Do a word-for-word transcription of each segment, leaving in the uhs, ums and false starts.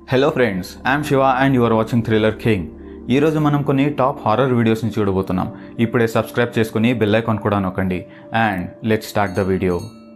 Hello friends, I'm Shiva and you are watching thriller king. ఈరోజు మనం కొన్ని టాప్ హారర్ వీడియోస్ని చూడబోతున్నాం. ఇప్పుడే సబ్స్క్రైబ్ చేసుకుని బెల్ ఐకాన్ కూడా నొక్కండి and let's start the video.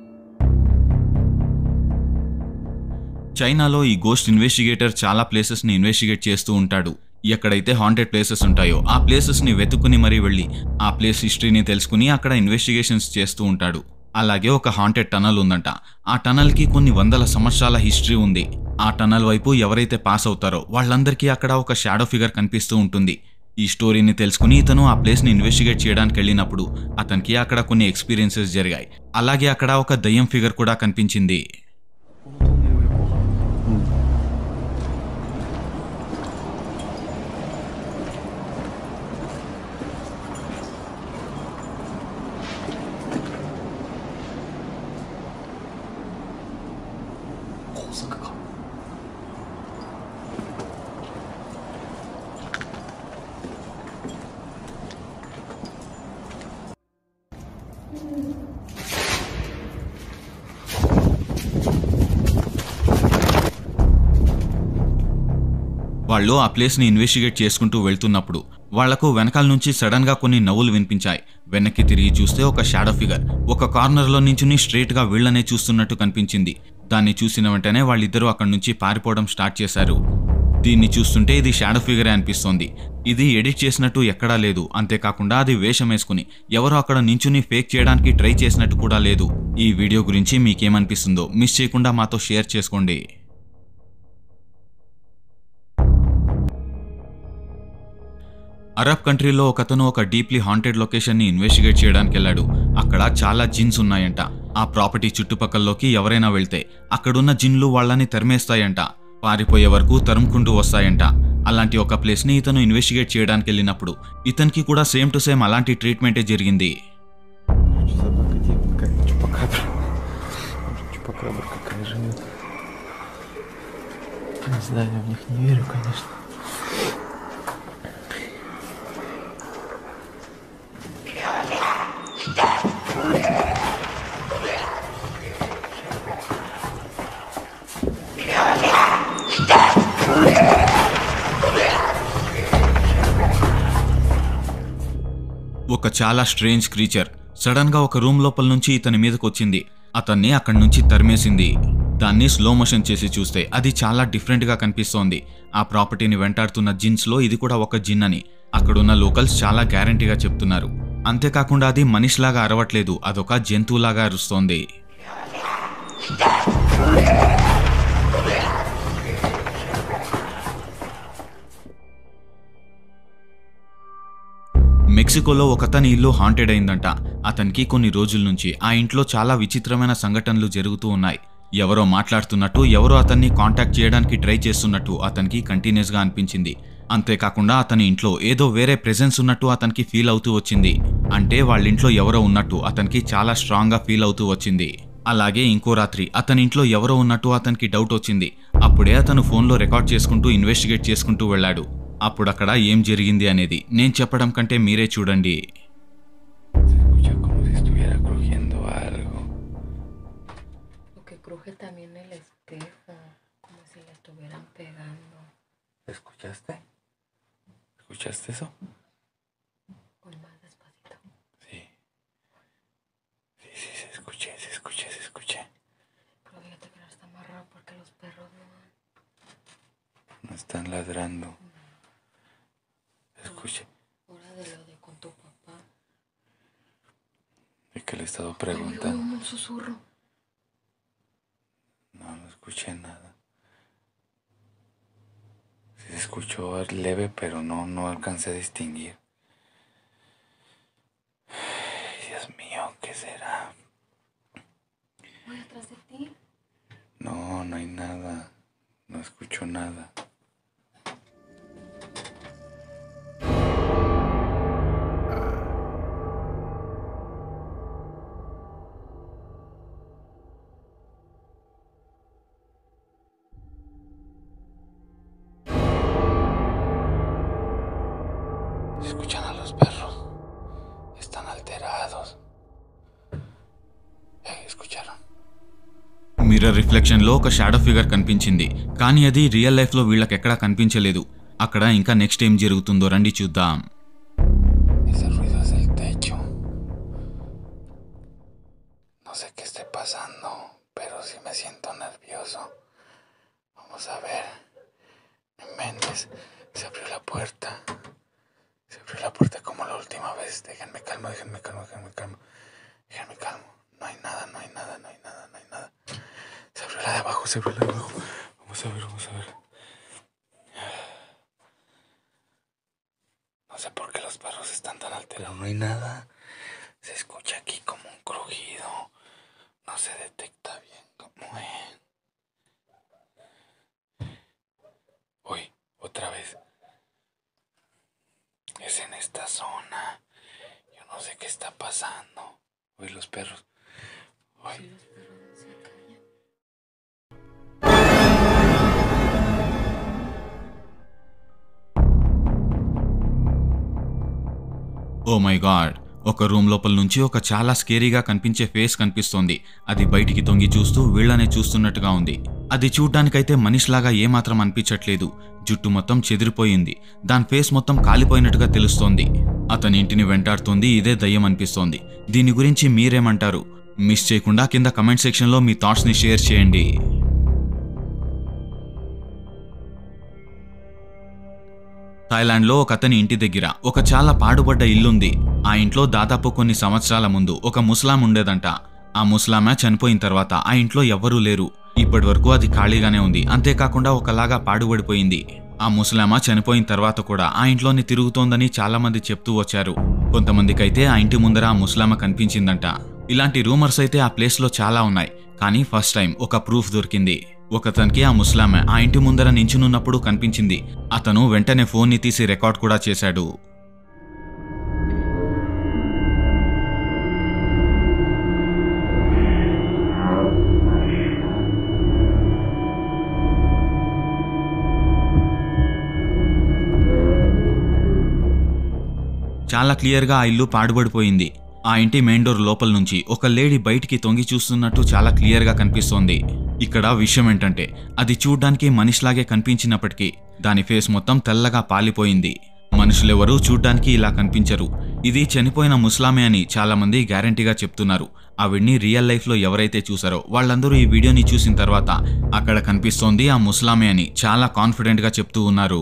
చైనాలో ఈ గోస్ట్ ఇన్వెస్టిగేటర్ చాలా ప్లేసెస్ని ఇన్వెస్టిగేట్ చేస్తూ ఉంటాడు. ఎక్కడైతే హాంటెడ్ ప్లేసెస్ ఉంటాయో ఆ ప్లేసెస్ని వెతుక్కుని మరీ వెళ్ళి ఆ ప్లేస్ హిస్టరీని తెలుసుకుని అక్కడ ఇన్వెస్టిగేషన్స్ చేస్తూ ఉంటాడు. అలాగే ఒక హాంటెడ్ టనల్ ఉందంట. ఆ టనల్కి కొన్ని వందల సంవత్సరాల హిస్టరీ ఉంది. ఆ టనల్ వైపు ఎవరైతే పాస్ అవుతారో వాళ్ళందరికీ అక్కడ ఒక షాడో ఫిగర్ కనిపిస్తూ ఉంటుంది. ఈ స్టోరీని తెలుసుకుని ఇతను ఆ ప్లేస్ని ఇన్వెస్టిగేట్ చేయడానికి వెళ్ళినప్పుడు అతనికి అక్కడ కొన్ని ఎక్స్పీరియన్సెస్ జరిగాయి. అలాగే అక్కడ ఒక దయ్యం ఫిగర్ కూడా కనిపించింది. వాళ్ళు ఆ ప్లేస్ని ఇన్వెస్టిగేట్ చేసుకుంటూ వెళ్తున్నప్పుడు వాళ్లకు వెనకాల నుంచి సడన్ గా కొన్ని నవ్వులు వినిపించాయి. వెనక్కి తిరిగి చూస్తే ఒక షాడో ఫిగర్ ఒక కార్నర్ లో నించుని స్ట్రైట్ గా వీళ్లనే చూస్తున్నట్టు కనిపించింది. దాన్ని చూసిన వెంటనే వాళ్ళిద్దరూ అక్కడి నుంచి పారిపోవడం స్టార్ట్ చేశారు. దీన్ని చూస్తుంటే ఇది షాడో ఫిగరే అనిపిస్తోంది. ఇది ఎడిట్ చేసినట్టు ఎక్కడా లేదు. అంతేకాకుండా అది వేషం వేసుకుని ఎవరో అక్కడ నించుని ఫేక్ చేయడానికి ట్రై చేసినట్టు కూడా లేదు. ఈ వీడియో గురించి మీకేమనిపిస్తుందో మిస్ చేయకుండా మాతో షేర్ చేసుకోండి. అరబ్ కంట్రీలో ఒకతను ఒక డీప్లీ హాంటెడ్ లొకేషన్ ని ఇన్వెస్టిగేట్ చేయడానికి వెళ్ళాడు. అక్కడ చాలా జిన్స్ ఉన్నాయంట. ఆ ప్రాపర్టీ చుట్టుపక్కల్లోకి ఎవరైనా వెళ్తే అక్కడున్న జిన్లు వాళ్ళని తరిమేస్తాయంట. పారిపోయే వరకు తరుముకుంటూ వస్తాయంట. అలాంటి ఒక ప్లేస్ ని ఇతను ఇన్వెస్టిగేట్ చేయడానికి వెళ్ళినప్పుడు ఇతనికి కూడా సేమ్ టు సేమ్ అలాంటి ట్రీట్మెంటే జరిగింది. ఒక చాలా స్ట్రేంజ్ క్రీచర్ సడన్ గా ఒక రూమ్ లోపల నుంచి ఇతని మీదకి వచ్చింది. అతన్ని అక్కడి నుంచి తరిమేసింది. దాన్ని స్లో మోషన్ చేసి చూస్తే అది చాలా డిఫరెంట్ గా కనిపిస్తోంది. ఆ ప్రాపర్టీని వెంటాడుతున్న జిన్స్ లో ఇది కూడా ఒక జిన్ అని అక్కడున్న లోకల్స్ చాలా గ్యారంటీగా చెప్తున్నారు. అంతేకాకుండా అది మనిషిలాగా అరవట్లేదు, అదొక జంతువులాగా అరుస్తోంది. మెక్సికోలో ఒకతని ఇల్లు హాంటెడ్ అయిందంట. అతనికి కొన్ని రోజుల నుంచి ఆ ఇంట్లో చాలా విచిత్రమైన సంఘటనలు జరుగుతూ ఉన్నాయి. ఎవరో మాట్లాడుతున్నట్టు, ఎవరో అతన్ని కాంటాక్ట్ చేయడానికి ట్రై చేస్తున్నట్టు అతనికి కంటిన్యూస్ గా అనిపించింది. అంతేకాకుండా అతని ఇంట్లో ఏదో వేరే ప్రెజెన్స్ ఉన్నట్టు అతనికి ఫీల్ అవుతూ వచ్చింది. అంటే వాళ్ళ ఇంట్లో ఎవరో ఉన్నట్టు అతనికి చాలా స్ట్రాంగ్ గా ఫీల్ అవుతూ వచ్చింది. అలాగే ఇంకో రాత్రి అతని ఇంట్లో ఎవరో ఉన్నట్టు అతనికి డౌట్ వచ్చింది. అప్పుడే అతను ఫోన్లో రికార్డ్ చేసుకుంటూ ఇన్వెస్టిగేట్ చేసుకుంటూ వెళ్ళాడు. అప్పుడు అక్కడ ఏం జరిగింది అనేది నేను చెప్పడం కంటే మీరే చూడండి. ¿Escuchaste? ¿Escuchaste eso? Con más despacito. Sí. Sí, sí, se escuché, se escuché, se escuché. Pero fíjate que no está amarrado porque los perros no... No están ladrando. Escuche. Hora de lo de con tu papá. Es que le he estado preguntando. Ay, un susurro. No, no escuché nada. Se escuchó leve, pero no, no alcancé a distinguir. Ay, Dios mío, ¿qué será? Voy atrás de ti. No, no hay nada. No escucho nada. Escuchan a los perros. Están alterados. Eh, ¿escucharon? Mirror రిఫ్లెక్షన్లో ఒక shadow figure కనిపించింది, కానీ అది real లైఫ్లో వీళ్ళకి ఎక్కడా కనిపించలేదు. అక్కడ ఇంకా నెక్స్ట్ ఏం జరుగుతుందో రండి చూద్దాం. Ese ruido es del techo. No sé qué esté pasando, pero sí me siento nervioso. Vamos a ver. No inventes. Se abrió la puerta. Se abrió la puerta como la última vez. Déjenme calmo, déjenme calmo, déjenme calmo. Déjenme calmo. No hay nada, no hay nada, no hay nada, no hay nada. Se abrió la de abajo, se abrió la de abajo. Vamos a ver, vamos a ver. No sé por qué los perros están tan alterados. No hay nada. Se escucha aquí como un crujido. No se detecta bien cómo es. Uy, otra vez. Es en esta zona. Yo no sé qué está pasando. Uy, los perros. Uy. Oh my god, ఒక room లోపల నుంచి ఒక చాలా స్కేరీగా కనిపించే face కనిపిస్తోంది. అది బయటికి తొంగి చూస్తూ వీళ్ళనే చూస్తున్నట్టుగా ఉంది. అది చూడ్డానికైతే మనిషిలాగా ఏమాత్రం అనిపించట్లేదు. జుట్టు మొత్తం చెదిరిపోయింది. దాని ఫేస్ మొత్తం కాలిపోయినట్టుగా తెలుస్తోంది. అతని ఇంటిని వెంటాడుతోంది. ఇదే దయ్యం అనిపిస్తోంది. దీని గురించి మీరేమంటారు? మిస్ చేయకుండా కింద కమెంట్ సెక్షన్లో మీ థాట్స్ని షేర్ చేయండి. థాయిలాండ్లో ఒక అతని ఇంటి దగ్గర ఒక చాలా పాడుబడ్డ ఇల్లుంది. ఆ ఇంట్లో దాదాపు కొన్ని సంవత్సరాల ముందు ఒక ముస్లాం ఉండేదంట. ఆ ముస్లామే చనిపోయిన తర్వాత ఆ ఇంట్లో ఎవ్వరూ లేరు. ఇప్పటి వరకు అది ఖాళీగానే ఉంది. అంతేకాకుండా ఒకలాగా పాడుబడిపోయింది. ఆ ముస్లామా చనిపోయిన తర్వాత కూడా ఆ ఇంట్లోనే తిరుగుతోందని చాలా మంది చెప్తూ వచ్చారు. కొంతమందికైతే ఆ ఇంటి ముందర ఆ ముస్లామా కనిపించిందంట. ఇలాంటి రూమర్స్ అయితే ఆ ప్లేస్లో చాలా ఉన్నాయి. కానీ ఫస్ట్ టైం ఒక ప్రూఫ్ దొరికింది. ఒకతనికి ఆ ముస్లామే ఆ ఇంటి ముందర నించునున్నప్పుడు కనిపించింది. అతను వెంటనే ఫోన్ని తీసి రికార్డ్ కూడా చేశాడు. చాలా క్లియర్గా ఆ ఇల్లు పాడుబడిపోయింది. ఆ ఇంటి మెయిన్ డోర్ లోపల నుంచి ఒక లేడీ బయటికి తొంగి చూస్తున్నట్టు చాలా క్లియర్గా కనిపిస్తోంది. ఇక్కడ విషయం ఏంటంటే అది చూడ్డానికి మనిషిలాగే కనిపించినప్పటికీ దాని ఫేస్ మొత్తం తెల్లగా పాలిపోయింది. మనుషులెవరూ చూడ్డానికి ఇలా కనిపించరు. ఇది చనిపోయిన ముస్లామే అని చాలా మంది గ్యారంటీగా చెప్తున్నారు. ఆవిడ్ని రియల్ లైఫ్లో ఎవరైతే చూసారో వాళ్ళందరూ ఈ వీడియోని చూసిన తర్వాత అక్కడ కనిపిస్తోంది ఆ ముస్లామే అని చాలా కాన్ఫిడెంట్గా చెప్తూ ఉన్నారు.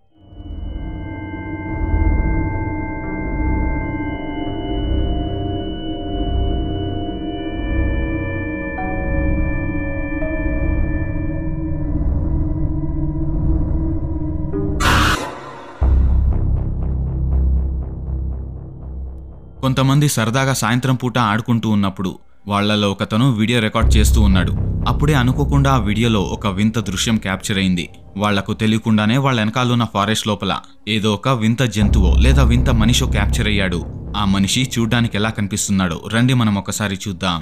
కొంతమంది సరదాగా సాయంత్రం పూట ఆడుకుంటూ ఉన్నప్పుడు వాళ్లలో ఒకతను వీడియో రికార్డ్ చేస్తూ ఉన్నాడు. అప్పుడే అనుకోకుండా ఆ వీడియోలో ఒక వింత దృశ్యం క్యాప్చర్ అయింది. వాళ్లకు తెలియకుండానే వాళ్ళ వెనకాలన్న ఫారెస్ట్ లోపల ఏదో ఒక వింత జంతువో లేదా వింత మనిషో క్యాప్చర్ అయ్యాడు. ఆ మనిషి చూడ్డానికి ఎలా కనిపిస్తున్నాడో రండి మనం ఒకసారి చూద్దాం.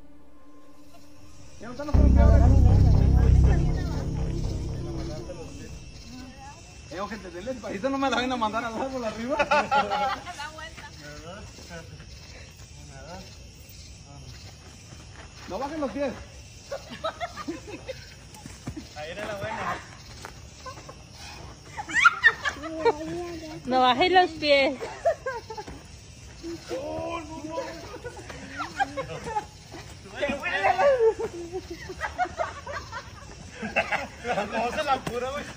No bajen los pies. Ahí era la buena. No bajes los pies. Oh, no, no. ¿Cómo se la cura, güey?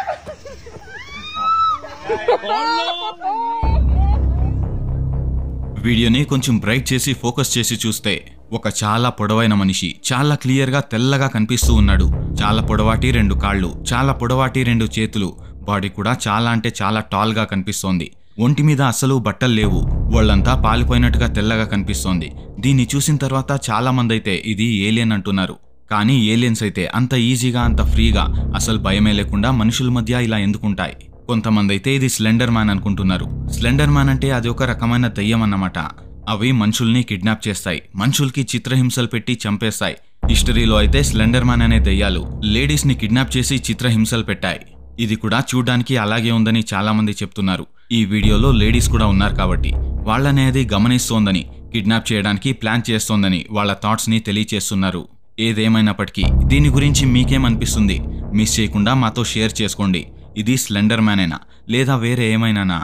వీడియోని కొంచెం బ్రైట్ చేసి ఫోకస్ చేసి చూస్తే ఒక చాలా పొడవైన మనిషి చాలా క్లియర్గా తెల్లగా కనిపిస్తూ ఉన్నాడు. చాలా పొడవాటి రెండు కాళ్ళు, చాలా పొడవాటి రెండు చేతులు, బాడీ కూడా చాలా అంటే చాలా టాల్ గా కనిపిస్తోంది. ఒంటి మీద అసలు బట్టలు లేవు. వాళ్ళంతా పాలిపోయినట్టుగా తెల్లగా కనిపిస్తోంది. దీన్ని చూసిన తర్వాత చాలా మంది అయితే ఇది ఏలియన్ అంటున్నారు. కానీ ఏలియన్స్ అయితే అంత ఈజీగా అంత ఫ్రీగా అసలు భయమే లేకుండా మనుషుల మధ్య ఇలా ఎందుకుంటాయి? కొంతమంది అయితే ఇది స్లెండర్ మ్యాన్ అనుకుంటున్నారు. స్లెండర్ మ్యాన్ అంటే అది ఒక రకమైన దయ్యం అన్నమాట. అవి మనుషుల్ని కిడ్నాప్ చేస్తాయి, మనుషులకి చిత్రహింసలు పెట్టి చంపేస్తాయి. హిస్టరీలో అయితే స్లెండర్ మ్యాన్ అనే దయ్యాలు లేడీస్ ని కిడ్నాప్ చేసి చిత్రహింసలు పెట్టాయి. ఇది కూడా చూడ్డానికి అలాగే ఉందని చాలా మంది చెప్తున్నారు. ఈ వీడియోలో లేడీస్ కూడా ఉన్నారు కాబట్టి వాళ్ళనేది గమనిస్తోందని, కిడ్నాప్ చేయడానికి ప్లాన్ చేస్తోందని వాళ్ళ థాట్స్ ని తెలియచేస్తున్నారు. ఏదేమైనప్పటికీ దీని గురించి మీకేమనిపిస్తుంది? మిస్ చేయకుండా మాతో షేర్ చేసుకోండి. ఇది స్లెండర్ మ్యానేనా లేదా వేరే ఏమైనానా?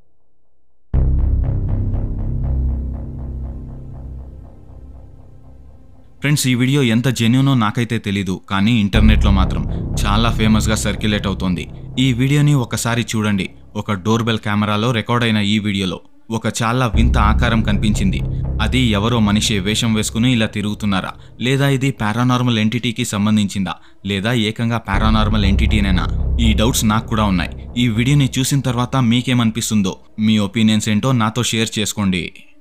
ఫ్రెండ్స్, ఈ వీడియో ఎంత జెన్యూనో నాకైతే తెలీదు, కానీ ఇంటర్నెట్లో మాత్రం చాలా ఫేమస్గా సర్క్యులేట్ అవుతోంది. ఈ వీడియోని ఒకసారి చూడండి. ఒక డోర్ బెల్ కెమెరాలో రికార్డ్ అయిన ఈ వీడియోలో ఒక చాలా వింత ఆకారం కనిపించింది. అది ఎవరో మనిషి వేషం వేసుకుని ఇలా తిరుగుతున్నారా, లేదా ఇది పారానార్మల్ ఎంటిటీకి సంబంధించిందా, లేదా ఏకంగా పారానార్మల్ ఎంటిటీనేనా? ఈ డౌట్స్ నాకు కూడా ఉన్నాయి. ఈ వీడియోని చూసిన తర్వాత మీకేమనిపిస్తుందో, మీ ఒపీనియన్స్ ఏంటో నాతో షేర్ చేసుకోండి.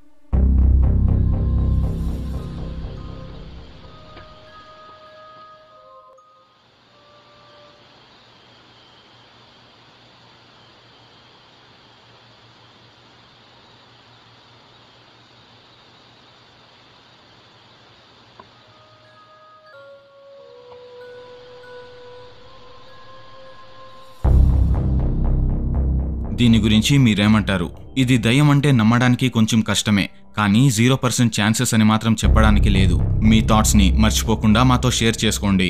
దీని గురించి మీరేమంటారు? ఇది దయ్యం అంటే నమ్మడానికి కొంచెం కష్టమే, కానీ జీరో పర్సెంట్ ఛాన్సెస్ అని మాత్రం చెప్పడానికి లేదు. మీ థాట్స్ని మర్చిపోకుండా మాతో షేర్ చేసుకోండి.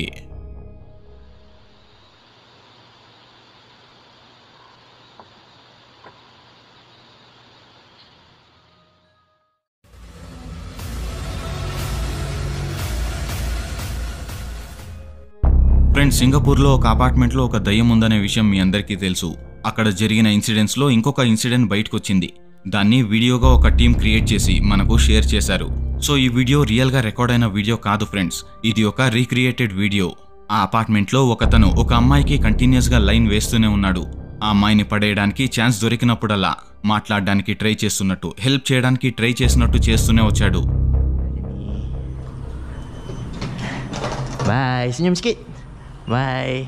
ఫ్రెండ్స్, సింగపూర్లో ఒక అపార్ట్మెంట్లో ఒక దయ్యం ఉందనే విషయం మీ అందరికీ తెలుసు. అక్కడ జరిగిన ఇన్సిడెంట్స్లో ఇంకొక ఇన్సిడెంట్ బయటకు వచ్చింది. దాన్ని వీడియోగా ఒక టీం క్రియేట్ చేసి మనకు షేర్ చేశారు. సో ఈ వీడియో రియల్గా రికార్డ్ అయిన వీడియో కాదు ఫ్రెండ్స్, ఇది ఒక రీక్రియేటెడ్ వీడియో. ఆ అపార్ట్మెంట్లో ఒకతను ఒక అమ్మాయికి కంటిన్యూస్గా లైన్ వేస్తూనే ఉన్నాడు. ఆ అమ్మాయిని పడేయడానికి ఛాన్స్ దొరికినప్పుడల్లా మాట్లాడడానికి ట్రై చేస్తున్నట్టు, హెల్ప్ చేయడానికి ట్రై చేసినట్టు చేస్తూనే వచ్చాడు. Bye, senyum sikit. Bye.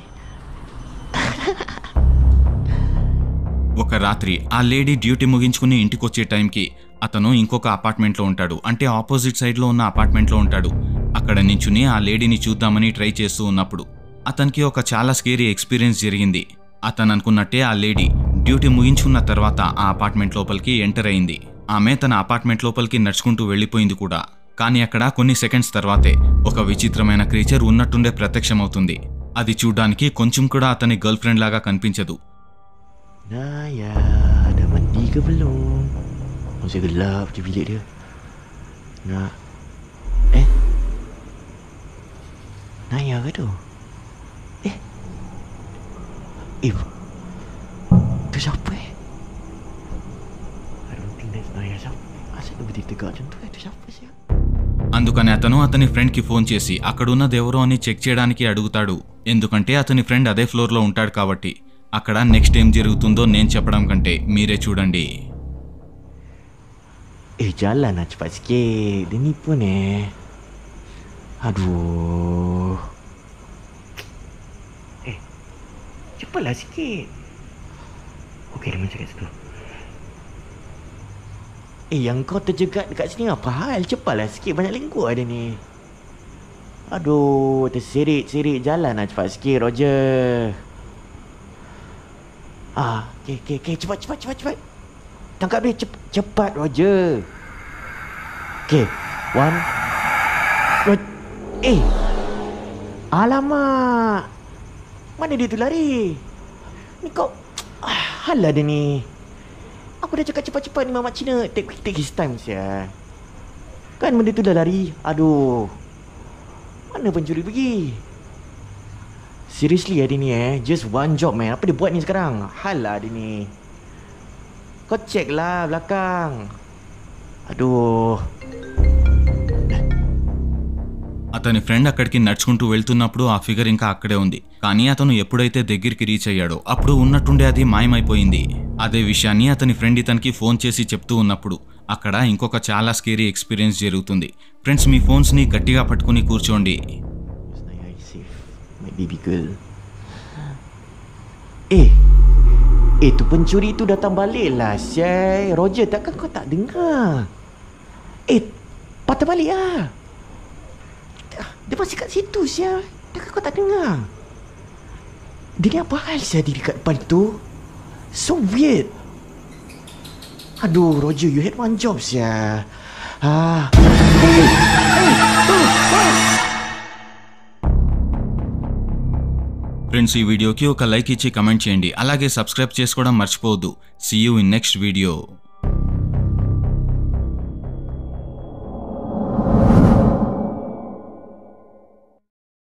ఒక రాత్రి ఆ లేడీ డ్యూటీ ముగించుకుని ఇంటికొచ్చే టైంకి అతను ఇంకొక అపార్ట్మెంట్లో ఉంటాడు, అంటే ఆపోజిట్ సైడ్లో ఉన్న అపార్ట్మెంట్లో ఉంటాడు. అక్కడ నించుని ఆ లేడీని చూద్దామని ట్రై చేస్తూ ఉన్నప్పుడు అతనికి ఒక చాలా స్కేరీ ఎక్స్పీరియన్స్ జరిగింది. అతను అనుకున్నట్టే ఆ లేడీ డ్యూటీ ముగించుకున్న తర్వాత ఆ అపార్ట్మెంట్ లోపలికి ఎంటర్ అయింది. ఆమె తన అపార్ట్మెంట్ లోపలికి నడుచుకుంటూ వెళ్ళిపోయింది కూడా. కానీ అక్కడ కొన్ని సెకండ్స్ తర్వాతే ఒక విచిత్రమైన క్రీచర్ ఉన్నట్టుండే ప్రత్యక్షమవుతుంది. అది చూడ్డానికి కొంచెం కూడా అతని గర్ల్ ఫ్రెండ్ లాగా కనిపించదు. Naya, dah mandi ke belum? Masih gelap je bilik dia. Nak. Eh? Naya ke tu? Eh? Eh? Tu siapa eh? I don't think that's Naya. Siapa? Asyik dia berdiri tegak macam tu eh. Tu siapa siapa? అందుకని అతను అతని ఫ్రెండ్కి phone చేసి అక్కడున్నది ఎవరో అని check చేయడానికి అడుగుతాడు. ఎందుకంటే అతని ఫ్రెండ్ అదే ఫ్లోర్లో ఉంటాడు కాబట్టి. అక్కడ నెక్స్ట్ ఏం జరుగుతుందో నేను చెప్పడం కంటే మీరే చూడండి. Eh, jalan lah cepat sikit. Dia ni pun eh. Aduh. Eh, cepatlah sikit. Okey, dia macam kat situ. Eh, yang kau terjegat dekat sini apa hal? Cepatlah sikit, banyak lengkuk ada ni. Aduh, terserit-serit. Jalan lah cepat sikit, Roger. Ah, okey, okey, okey. Cepat, cepat, cepat, cepat. Tangkap dia. Cepat, cepat, Roger. Okey. One. Ro- eh. Alamak. Mana dia tu lari? Ni kau... Ah, halah dia ni. Aku dah cakap cepat-cepat ni Mamat Cina. Take, take his time siya. Kan benda tu dah lari. Aduh. Mana pencuri pergi? Seriously dia ni eh. Just one job man. Apa dia buat ni sekarang? Halah dia ni. Kau check lah belakang. Aduh. అతని friend అక్కడికి నడుచుకుంటూ వెళ్తున్నప్పుడు ఆ figure ఇంకా అక్కడే ఉంది. కానీ అతను ఎప్పుడైతే దగ్గరికి రీచ్ అయ్యాడో అప్పుడు ఉన్నట్టుండే అది మాయమైపోయింది. అదే విషయాన్ని అతని ఫ్రెండ్ ఇతనికి ఫోన్ చేసి చెప్తూ ఉన్నప్పుడు అక్కడ ఇంకొక చాలా స్కేరీ ఎక్స్పీరియన్స్ జరుగుతుంది. ఫ్రెండ్స్, మీ ఫోన్స్ని గట్టిగా పట్టుకుని కూర్చోండి. Baby girl. Eh. Eh, tu pencuri tu datang balik lah, Syai. Roger, takkan kau tak dengar? Eh, patah balik lah. Dia masih kat situ, Syai. Takkan kau tak dengar? Dia ni apa hal, Syai, diri kat depan tu? So weird. Aduh, Roger, you had one job, Syai. Ah. Eh, eh, tu, tu. Friends, ఈ వీడియోకి ఒక like ఇచ్చి comment చేయండి. అలాగే subscribe చేసుకోవడం మర్చిపోవద్దు. See you in next video.